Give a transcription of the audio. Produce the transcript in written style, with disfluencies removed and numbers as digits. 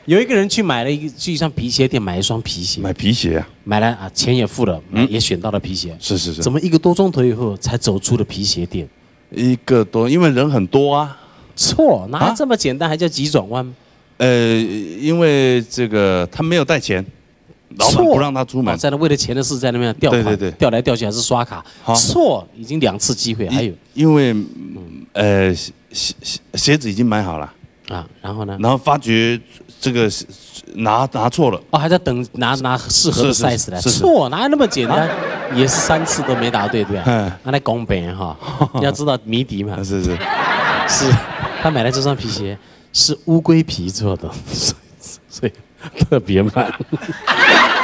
有一个人去去一双皮鞋店买一双皮鞋， 买皮鞋啊， 买了啊，钱也付了，也选到了皮鞋。 是， 怎么1个多钟头以后才走出了皮鞋店 ？1个多，因为人很多啊。 错，哪有这么简单，还叫急转弯？ 因为这个他没有带钱，老板不让他出门， 在那为了钱的事在那边调款，对，调来调去还是刷卡。错，已经2次机会，还有因为鞋子已经买好了啊，然后呢？ 然后发觉这个拿错了， 还在等拿适合的 size 来。错，哪有那么简单？也是3次都没答对，对吧？那来公平哈，你要知道谜底嘛。是，他买的这双皮鞋是乌龟皮做的，所以特别慢。